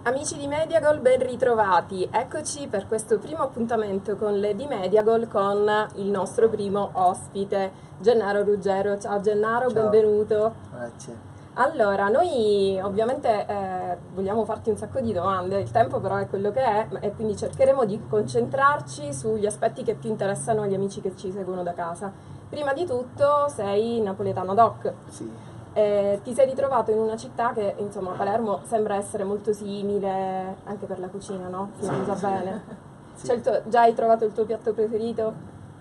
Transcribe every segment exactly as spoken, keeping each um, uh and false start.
Amici di Mediagol, ben ritrovati. Eccoci per questo primo appuntamento con le di Mediagol con il nostro primo ospite, Gennaro Ruggero. Ciao Gennaro, Ciao. Benvenuto. Grazie. Allora, noi ovviamente eh, vogliamo farti un sacco di domande, il tempo però è quello che è e quindi cercheremo di concentrarci sugli aspetti che più interessano agli amici che ci seguono da casa. Prima di tutto sei napoletano doc. Sì. Eh, ti sei ritrovato in una città che, insomma, Palermo sembra essere molto simile anche per la cucina, no? Si Sì, mangia sì. bene. Sì. C'è il tuo- già hai trovato il tuo piatto preferito?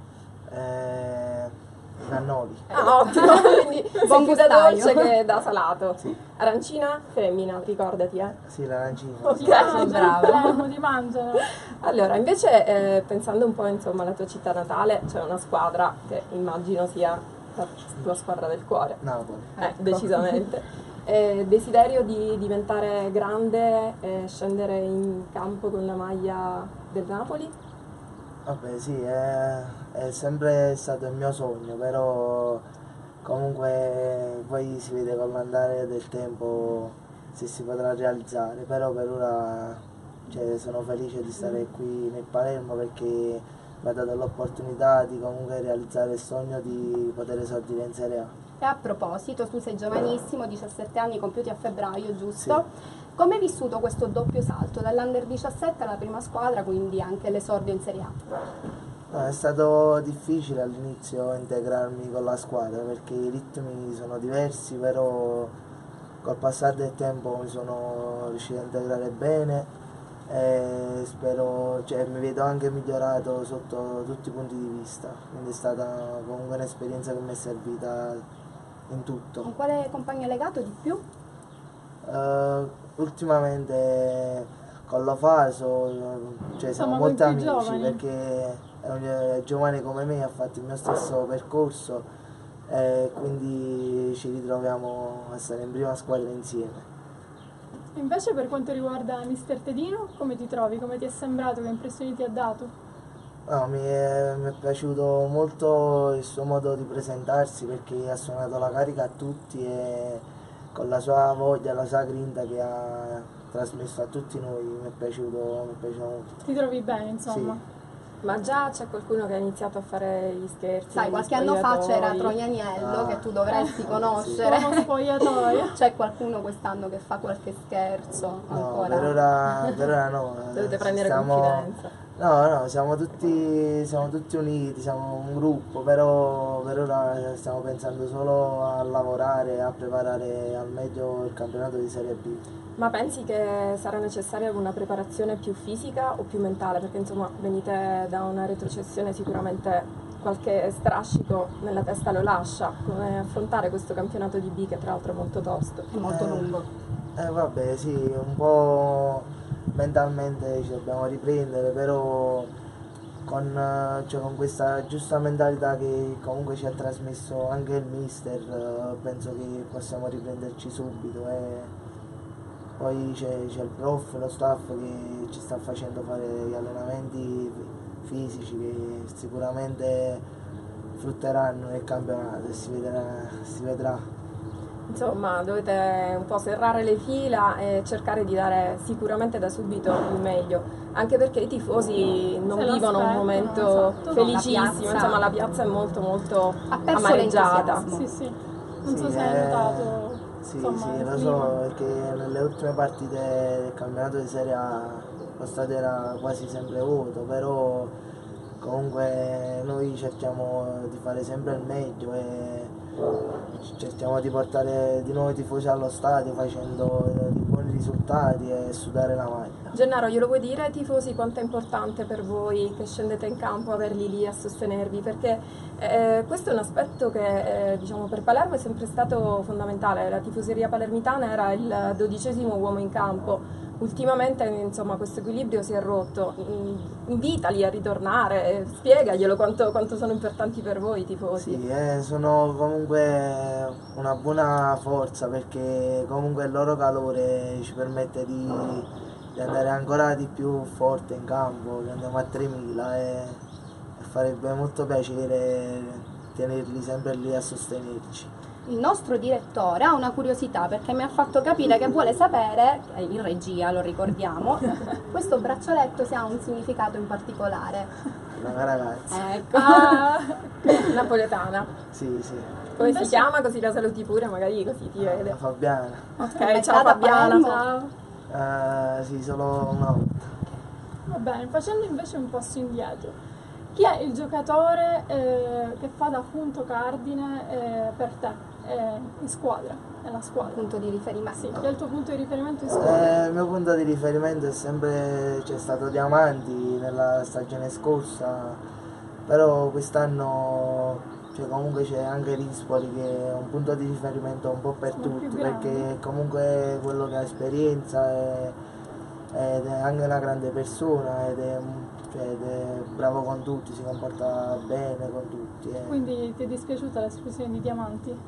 Eh, i cannoli. Ah, ottimo! Quindi Buon sia più da gustaio. dolce che da salato. Sì. Arancina, femmina, ricordati, eh. Sì, l'arancino. Ok. Sì. Ah, sei bravo. Palermo ti mangiano. Allora, invece, eh, pensando un po', insomma, alla tua città natale, c'è una squadra che immagino sia la tua squadra del cuore. Napoli. Eh, Ecco. decisamente. Eh, desiderio di diventare grande e scendere in campo con la maglia del Napoli? Vabbè, sì, è, è sempre stato il mio sogno, però comunque poi si vede con l'andare del tempo se si potrà realizzare, però per ora cioè, sono felice di stare qui nel Palermo perché mi ha dato l'opportunità di comunque realizzare il sogno di poter esordire in Serie A. E a proposito, tu sei giovanissimo, diciassette anni compiuti a febbraio, giusto? Come hai vissuto questo doppio salto dall'Under diciassette alla prima squadra, quindi anche l'esordio in Serie A? No, è stato difficile all'inizio integrarmi con la squadra perché i ritmi sono diversi, però col passare del tempo mi sono riuscito a integrare bene e spero, cioè, mi vedo anche migliorato sotto tutti i punti di vista, quindi è stata comunque un'esperienza che mi è servita in tutto. Con quale compagno hai legato di più? Eh, ultimamente con Lofaso, cioè siamo Insomma, molti con più amici giovani. perché è un è giovane come me, ha fatto il mio stesso percorso e quindi ci ritroviamo a stare in prima squadra insieme. Invece per quanto riguarda mister Tedino, come ti trovi? Come ti è sembrato? Che impressioni ti ha dato? No, mi, è, mi è piaciuto molto il suo modo di presentarsi perché ha suonato la carica a tutti e con la sua voglia, la sua grinta che ha trasmesso a tutti noi mi è piaciuto, mi è piaciuto molto. Ti trovi bene, insomma? Ma già c'è qualcuno che ha iniziato a fare gli scherzi? Sai, negli qualche anno fa c'era spogliatoi? Trognaniello, Ah. che tu dovresti Uomo conoscere. spogliatoio. C'è qualcuno quest'anno che fa qualche scherzo No, ancora? per ora, per ora no. Dovete eh, prendere stiamo- confidenza. No, no, siamo tutti, siamo tutti uniti, siamo un gruppo, però per ora stiamo pensando solo a lavorare e a preparare al meglio il campionato di Serie B. Ma pensi che sarà necessaria una preparazione più fisica o più mentale? Perché insomma venite da una retrocessione, sicuramente qualche strascico nella testa lo lascia. Come affrontare questo campionato di B che tra l'altro è molto tosto? È molto Eh, lungo. Eh vabbè, sì, un po' mentalmente ci dobbiamo riprendere, però con, eh, cioè, con questa giusta mentalità che comunque ci ha trasmesso anche il mister, eh, penso che possiamo riprenderci subito e poi c'è, c'è il prof, lo staff che ci sta facendo fare gli allenamenti fisici che sicuramente frutteranno nel campionato e si vedrà. Si vedrà. Insomma, dovete un po' serrare le fila e cercare di dare sicuramente da subito il meglio, anche perché i tifosi non Se lo vivono un aspettano, momento esatto. felicissimo, La piazza- insomma la piazza è molto molto Ha perso amareggiata. l'entusiasmo. Sì, sì. Non so Sì, se hai eh, notato. Sì, insomma, sì, il lo clima. so, perché nelle ultime partite del campionato di Serie A lo stadio era quasi sempre vuoto, però comunque noi cerchiamo di fare sempre il meglio e cerchiamo di portare di nuovo i tifosi allo stadio facendo eh, buoni risultati e sudare la maglia. Gennaro, glielo vuoi dire ai tifosi quanto è importante per voi che scendete in campo averli lì a sostenervi? Perché eh, questo è un aspetto che eh, diciamo, per Palermo è sempre stato fondamentale. La tifoseria palermitana era il dodicesimo uomo in campo. Ultimamente insomma, questo equilibrio si è rotto. Mm, Invitali a ritornare, eh, spiegaglielo quanto, quanto sono importanti per voi i tifosi. Sì, eh, sono comunque una buona forza perché comunque il loro calore ci permette di, di andare ancora di più forte in campo, che andiamo a tremila e, e farebbe molto piacere tenerli sempre lì a sostenerci. il nostro direttore ha una curiosità, perché mi ha fatto capire che vuole sapere, eh, in regia lo ricordiamo, questo braccialetto se ha un significato in particolare. Una ragazza. Ecco. Ah, napoletana. Sì, sì. Come si chiama? Così la saluti pure, magari così ti vede. La Fabiana. Ok, È ciao stata a Fabiana. Palermo? Eh, sì, solo una volta. Va bene, facendo invece un passo indietro, chi è il giocatore eh, che fa da punto cardine eh, per te eh, in squadra, nella squadra? Punto di riferimento. Sì, chi è il tuo punto di riferimento in squadra? Eh, il mio punto di riferimento è sempre, c'è stato Diamanti nella stagione scorsa, però quest'anno cioè, comunque c'è anche Rispoli che è un punto di riferimento un po' per Sono più tutti, grandi. perché comunque è quello che ha esperienza e- ed è anche una grande persona ed è, cioè, ed è bravo con tutti, si comporta bene con tutti. eh. Quindi ti è dispiaciuta l'esclusione di Diamanti?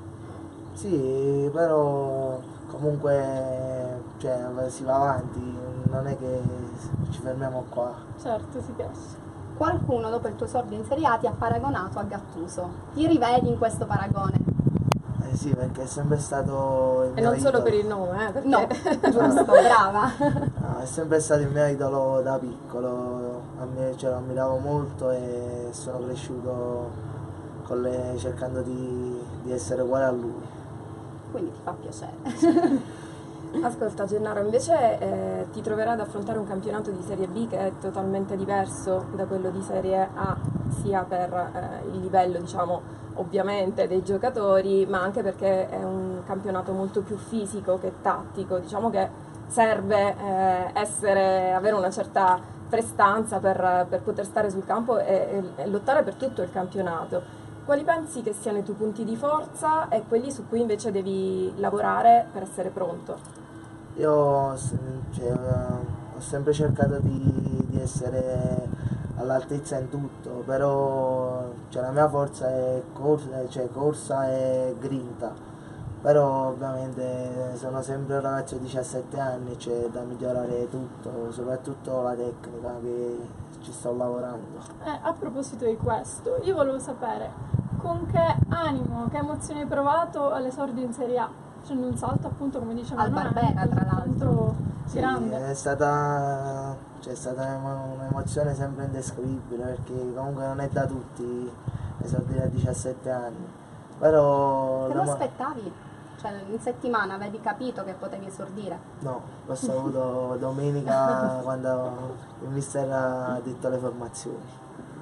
Sì, però comunque cioè, si va avanti, non è che ci fermiamo qua. Certo, si capisce. Qualcuno dopo il tuo esordio in Serie A ti ha paragonato a Gattuso. Ti rivedi in questo paragone? Eh sì, perché è sempre stato il E mio non solo idolo. per il nome, eh, perché... No, giusto, brava. No, è sempre stato il mio idolo da piccolo, a me, cioè, lo ammiravo molto e sono cresciuto con le- cercando di, di essere uguale a lui. Quindi ti fa piacere. Ascolta Gennaro, invece eh, ti troverai ad affrontare un campionato di Serie B che è totalmente diverso da quello di Serie A, sia per eh, il livello, diciamo, ovviamente dei giocatori, ma anche perché è un campionato molto più fisico che tattico. Diciamo che serve eh, essere, avere una certa prestanza per, per poter stare sul campo e, e- e lottare per tutto il campionato. Quali pensi che siano i tuoi punti di forza e quelli su cui invece devi lavorare per essere pronto? Io s- cioè, eh, ho sempre cercato di, di essere all'altezza in tutto, però cioè, la mia forza è corsa, cioè, corsa e grinta, però ovviamente sono sempre un ragazzo di diciassette anni, c'è da migliorare tutto, soprattutto la tecnica che ci sto lavorando. Eh, a proposito di questo, io volevo sapere con che animo, che emozioni hai provato all'esordio in Serie A, facendo un salto appunto come diceva Al Noemi, Barbera, tra tanto Sì, grande. è stata, cioè, è stata un'emo- un'emozione sempre indescrivibile perché comunque non è da tutti esordire a diciassette anni, però Te lo doma- aspettavi? Cioè in settimana avevi capito che potevi esordire? no, l'ho saputo domenica quando il mister ha detto le formazioni.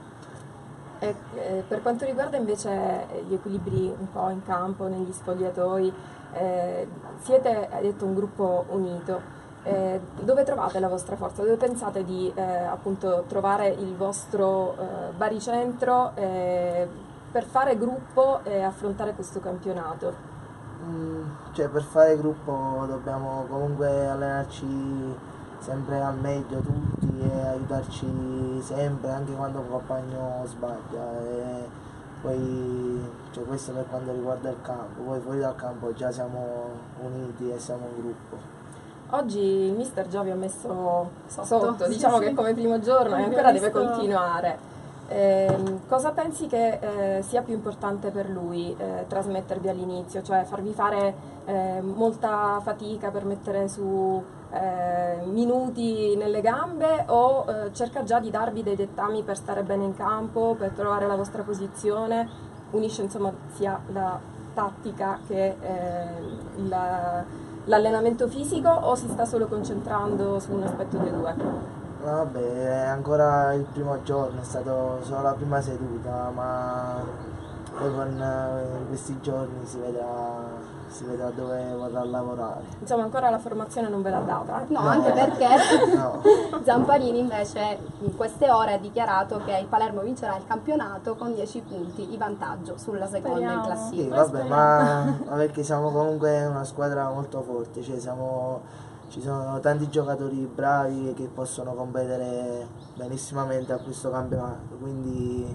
E, eh, per quanto riguarda invece gli equilibri un po' in campo, negli spogliatoi, eh, siete, hai detto, un gruppo unito. Eh, dove trovate la vostra forza? Dove pensate di eh, appunto trovare il vostro eh, baricentro eh, per fare gruppo e affrontare questo campionato? Mm, cioè per fare gruppo dobbiamo comunque allenarci sempre al meglio tutti e aiutarci sempre anche quando un compagno sbaglia e poi cioè questo per quanto riguarda il campo, poi fuori dal campo già siamo uniti e siamo un gruppo. Oggi il mister già vi ha messo Sotto. sotto, Sì, diciamo sì. che è come primo giorno e Abbiamo ancora deve visto- continuare. Ehm, cosa pensi che eh, sia più importante per lui eh, trasmettervi all'inizio? Cioè farvi fare eh, molta fatica per mettere su eh, minuti nelle gambe o eh, cerca già di darvi dei dettami per stare bene in campo, per trovare la vostra posizione? Unisce insomma sia la tattica che eh, il- l'allenamento fisico o si sta solo concentrando su un aspetto dei due? No, vabbè, è ancora il primo giorno, è stato solo la prima seduta, ma poi con eh, in questi giorni si vedrà, si vedrà dove vorrà lavorare. Insomma, ancora la formazione non ve l'ha data. eh? No, No. anche perché No. Zamparini invece in queste ore ha dichiarato che il Palermo vincerà il campionato con dieci punti di vantaggio sulla seconda in Speriamo. Sì, classifica. vabbè, ma, ma perché siamo comunque una squadra molto forte, cioè siamo, ci sono tanti giocatori bravi che possono competere benissimamente a questo campionato, quindi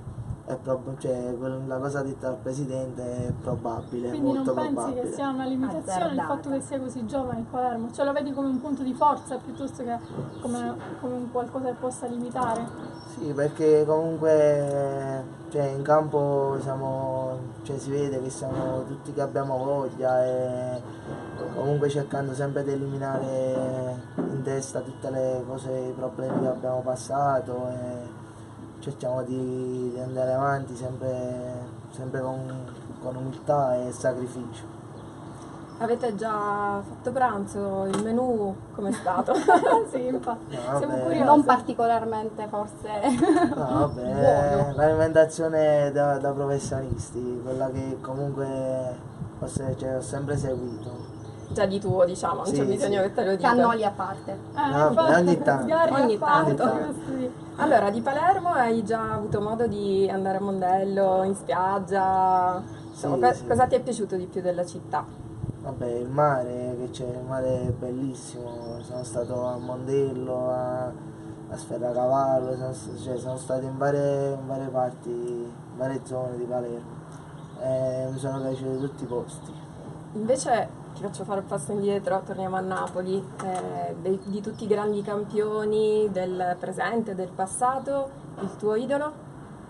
è prob- cioè, quel- la cosa detta dal Presidente è probabile, Quindi non molto pensi probabile. che sia una limitazione il fatto che sia così giovane il Palermo? Cioè lo vedi come un punto di forza piuttosto che come, come un qualcosa che possa limitare? Sì, perché comunque cioè, in campo siamo, cioè, si vede che siamo tutti che abbiamo voglia e comunque cercando sempre di eliminare in testa tutte le cose, i problemi che abbiamo passato e cerchiamo di, di andare avanti sempre, sempre con, con umiltà e sacrificio. Avete già fatto pranzo? Il menù com'è stato? Sì, infatti. No, Siamo vabbè. curiosi. Non particolarmente forse. No, vabbè, l'alimentazione da, da professionisti, quella che comunque ho, se- cioè, ho sempre seguito. Già di tuo, diciamo, non Sì, c'è bisogno sì. che te lo dica. Cannoli a parte. Eh, Vabbè, infatti, ogni tanto. sgarri Ogni a parte, tanto. questo sì. Allora, di Palermo hai già avuto modo di andare a Mondello, in spiaggia? Insomma, Sì, co- sì. cosa ti è piaciuto di più della città? Vabbè, il mare, che c'è, il mare è bellissimo, sono stato a Mondello, a, a Sferracavallo, sono, st- cioè, sono stato in varie, in varie parti, in varie zone di Palermo e mi sono piaciuti tutti i posti. Invece ti faccio fare un passo indietro, torniamo a Napoli, eh, dei- di tutti i grandi campioni del presente e del passato, il tuo idolo?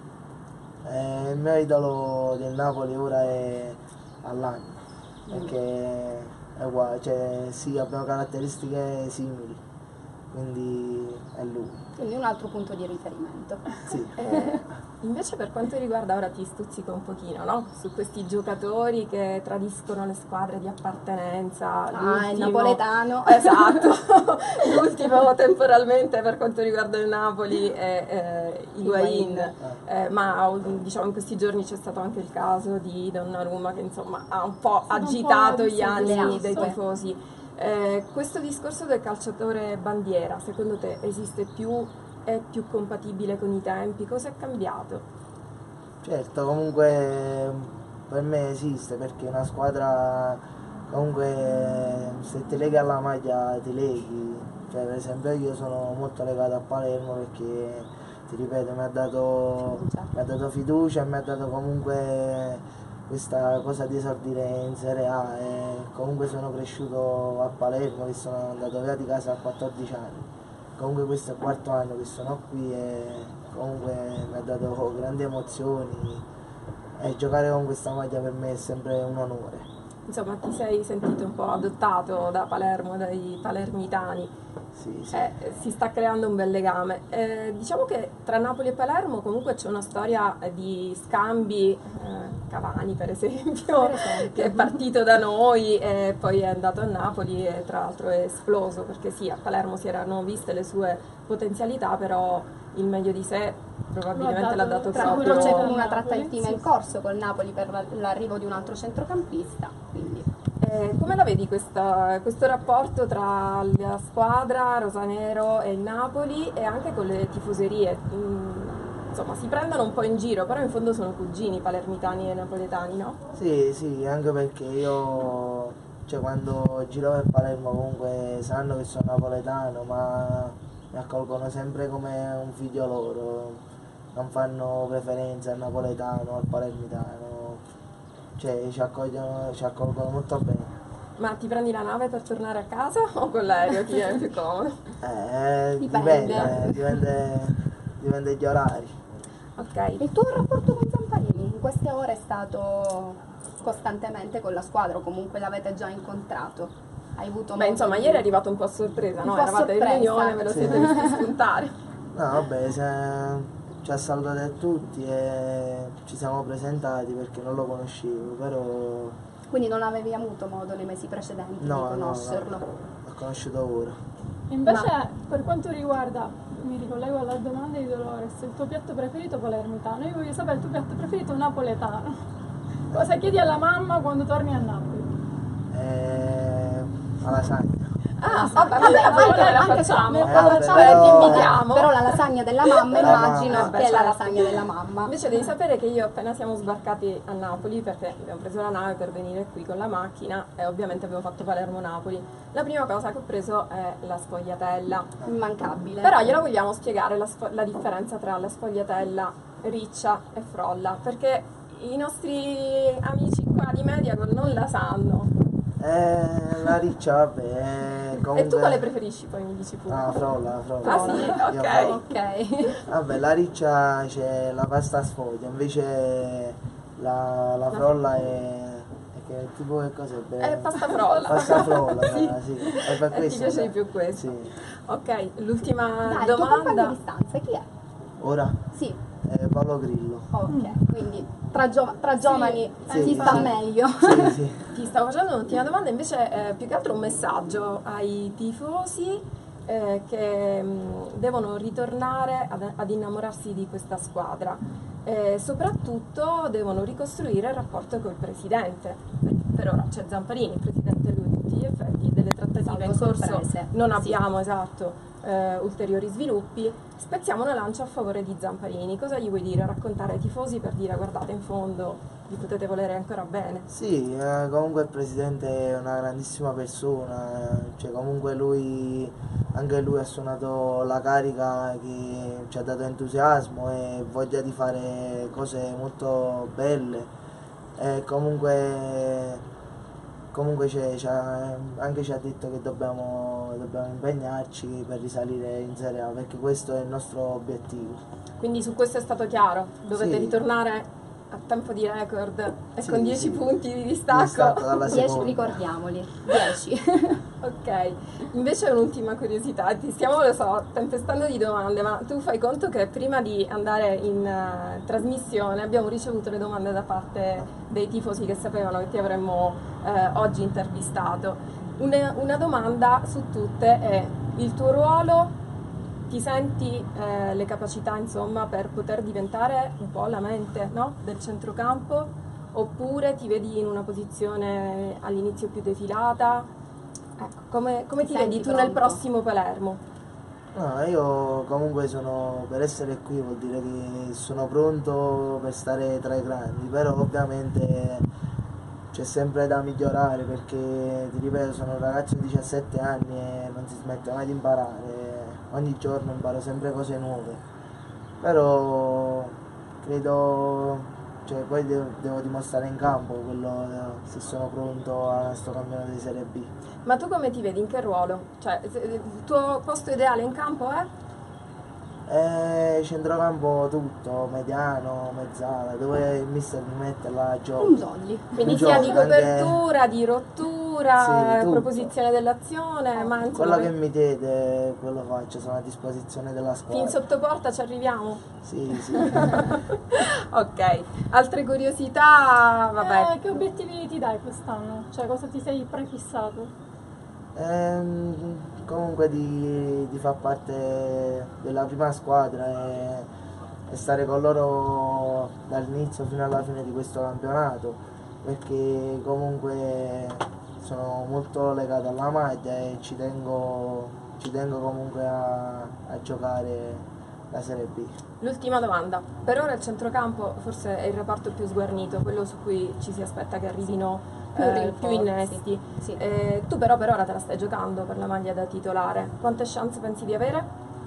Eh, il mio idolo del Napoli ora è Allan, perché è uguale, cioè sì, abbiamo caratteristiche simili, quindi è lui. Quindi un altro punto di riferimento. Sì. Eh, invece per quanto riguarda, ora ti stuzzico un pochino, no? Su questi giocatori che tradiscono le squadre di appartenenza. Ah, il l'ultimo- napoletano. Esatto, l'ultimo temporalmente per quanto riguarda il Napoli è eh, Higuaín. Higuaín. Eh, ma diciamo in questi giorni c'è stato anche il caso di Donnarumma che insomma ha un po' Stato un po' agitato gli sì, animi le dei acque. tifosi. Eh, questo discorso del calciatore bandiera, secondo te esiste più, è più compatibile con i tempi? Cosa è cambiato? Certo, comunque per me esiste perché una squadra comunque se ti leghi alla maglia ti leghi, cioè per esempio io sono molto legato a Palermo perché ti ripeto mi ha dato, mi ha dato fiducia e mi ha dato comunque questa cosa di esordire in Serie A e comunque sono cresciuto a Palermo che sono andato via di casa a quattordici anni. Comunque questo è il quarto anno che sono qui e comunque mi ha dato grandi emozioni e giocare con questa maglia per me è sempre un onore. Insomma, ti sei sentito un po' adottato da Palermo, dai palermitani. Sì, sì. Eh, si sta creando un bel legame. Eh, diciamo che tra Napoli e Palermo comunque c'è una storia di scambi, eh, Cavani per esempio, Per esempio. che è partito da noi e poi è andato a Napoli e tra l'altro è esploso perché sì, a Palermo si erano viste le sue potenzialità, però il meglio di sé probabilmente l'ha dato Tra proprio... l'altro c'è Napoli. una trattativa Sì, in sì. corso col Napoli per la- l'arrivo di un altro centrocampista, quindi Eh, come la vedi questa- questo rapporto tra la squadra rosanero e il Napoli e anche con le tifoserie? Mm, insomma, si prendono un po' in giro, però in fondo sono cugini palermitani e napoletani, no? Sì, sì, anche perché io, cioè quando giro per Palermo comunque sanno che sono napoletano, ma mi accolgono sempre come un figlio loro, non fanno preferenze al napoletano o al palermitano, cioè ci accogliono, ci accolgono molto bene. Ma ti prendi la nave per tornare a casa o con l'aereo ti viene più comodo? Eh, Dipende. dipende, dipende, dipende dagli orari. Ok. il tuo rapporto con Zamparini in queste ore è stato costantemente con la squadra o comunque l'avete già incontrato? Hai avuto Beh, modo insomma, di- ieri è arrivato un po' a sorpresa, Un no? po' a Eravate in sorpresa. riunione, ve lo Sì. siete visti spuntare. No, vabbè, se- ci ha salutato a tutti e ci siamo presentati perché non lo conoscevo, però Quindi non avevi avuto modo nei mesi precedenti no, di no, conoscerlo? no, l'ho conosciuto ora. Invece, per quanto riguarda, mi ricollego alla domanda di Dolores, il tuo piatto preferito palermitano, io voglio sapere il tuo piatto preferito napoletano. Cosa chiedi alla mamma quando torni a Napoli? Eh, la lasagna. Ah, Vabbè, vabbè, vabbè, vabbè, anche, la anche se facciamo. la Eh, facciamo però- e ti invitiamo. Però la lasagna della mamma La immagino mamma. che è la Certo. lasagna della mamma. Invece devi sapere che io appena siamo sbarcati a Napoli, perché abbiamo preso la nave per venire qui con la macchina e ovviamente abbiamo fatto Palermo-Napoli, la prima cosa che ho preso è la sfogliatella. Immancabile. Però gliela vogliamo spiegare la, sfo- la differenza tra la sfogliatella Riccia e Frolla, perché i nostri amici qua di Mediagol non la sanno. Eh, la Riccia, vabbè, comunque... E tu quale preferisci poi, mi dici pure? Ah, Frolla, Frolla. Ah sì? Io Ok. Frolla. Ok. Vabbè, la Riccia c'è la pasta sfoglia, invece la, la Frolla è... è che tipo che cosa è? È pasta frolla. Pasta frolla, Sì. sì. È per E questo. ti piace dai. di più questo? Sì. Ok, l'ultima Dai, il tuo compagno domanda. di stanza chi è? Ora? Sì, Eh, Paolo Grillo. ok, quindi tra, gio- tra giovani Sì, si sta sì. meglio. Sì, sì. Ti stavo facendo un'ultima domanda, invece eh, più che altro un messaggio ai tifosi eh, che mh, devono ritornare ad, ad innamorarsi di questa squadra. E soprattutto devono ricostruire il rapporto col presidente. Per ora c'è Zamparini, il presidente lui a tutti gli effetti, delle trattative Salvo in corso sorprese. non Sì. abbiamo esatto eh, ulteriori sviluppi. Spezziamo una lancia a favore di Zamparini. Cosa gli vuoi dire? Raccontare ai tifosi per dire guardate, in fondo vi potete volere ancora bene. Sì, eh, comunque il presidente è una grandissima persona, eh, cioè comunque lui, anche lui ha suonato la carica che ci ha dato entusiasmo e voglia di fare cose molto belle e comunque, comunque c'è- c'ha- anche ci ha detto che dobbiamo, dobbiamo impegnarci per risalire in Serie A perché questo è il nostro obiettivo. Quindi su questo è stato chiaro, dovete Sì. ritornare a tempo di record e Sì, con dieci sì. punti di Di distacco. distacco dalla dieci, seconda. ricordiamoli, dieci. Ok, invece un'ultima curiosità, ti stiamo, lo so, tempestando di domande, ma tu fai conto che prima di andare in eh, trasmissione abbiamo ricevuto le domande da parte dei tifosi che sapevano che ti avremmo eh, oggi intervistato. Una, una domanda su tutte è il tuo ruolo. Ti senti eh, le capacità insomma per poter diventare un po' la mente, no? del centrocampo, oppure ti vedi in una posizione all'inizio più defilata? Ecco, come, come ti Senti vedi tu pronto? nel prossimo Palermo? No, io comunque sono, per essere qui vuol dire che sono pronto per stare tra i grandi, però ovviamente c'è sempre da migliorare perché, ti ripeto, sono un ragazzo di diciassette anni e non si smette mai di imparare, ogni giorno imparo sempre cose nuove, però credo, cioè, poi devo, devo dimostrare in campo quello, se sono pronto a sto campionato di Serie B. Ma tu come ti vedi? In che ruolo? Cioè, se- il tuo posto ideale in campo è? E centrocampo tutto, mediano, mezzala, dove il mister mi mette la gioco. Un jolly. Quindi Un sia di gioco, anche- copertura, di rottura, Sì, tutto. proposizione dell'azione, ma insomma, Quello che mi chiede, quello faccio, sono a disposizione della fin squadra. sotto porta ci arriviamo? Sì, sì. Ok, altre curiosità, vabbè. Eh, che obiettivi ti dai quest'anno? Cioè, cosa ti sei prefissato? Ehm, comunque di, di far parte della prima squadra e, e stare con loro dall'inizio fino alla fine di questo campionato, perché comunque sono molto legato alla maglia e ci tengo, ci tengo comunque a, a giocare la Serie B. L'ultima domanda. Per ora il centrocampo forse è il reparto più sguarnito, quello su cui ci si aspetta che arrivino Più eh, rinforzi. più innesti. Sì. Eh, tu però per ora te la stai giocando per la maglia da titolare. Quante chance pensi di avere?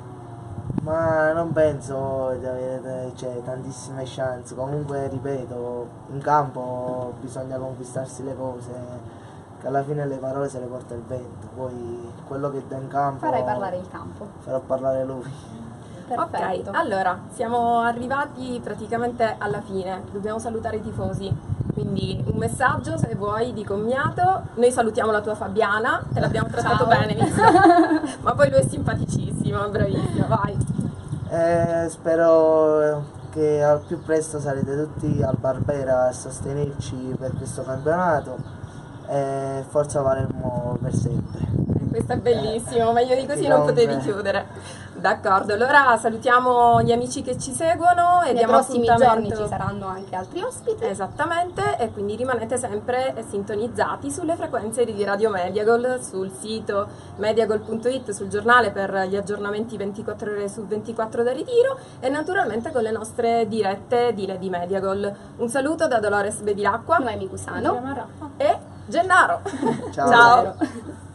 Ma non penso di avere, cioè, tantissime chance, comunque ripeto, in campo bisogna conquistarsi le cose, che alla fine le parole se le porta il vento, poi quello che do in campo Farai parlare il campo. farò parlare lui. Perfetto. Ok, allora siamo arrivati praticamente alla fine, dobbiamo salutare i tifosi, quindi un messaggio se vuoi di commiato. Noi salutiamo la tua Fabiana, te l'abbiamo trattato Ciao. bene, visto? Ma poi lui è simpaticissimo, è bravissimo, vai. Eh, spero che al più presto sarete tutti al Barbera a sostenerci per questo campionato e forza Palermo per sempre. Questo è bellissimo, meglio di così Sì, non comunque- potevi chiudere. D'accordo, allora salutiamo gli amici che ci seguono e Nei diamo prossimi giorni appuntamento. ci saranno anche altri ospiti. Esattamente, e quindi rimanete sempre sintonizzati sulle frequenze di Radio Mediagol, sul sito mediagol punto it, sul giornale per gli aggiornamenti ventiquattro ore su ventiquattro da Ritiro e naturalmente con le nostre dirette di Lady Mediagol. Un saluto da Dolores Bevilacqua Noemi Cusano. Chiama Raffa. e Gennaro. Ciao. Ciao.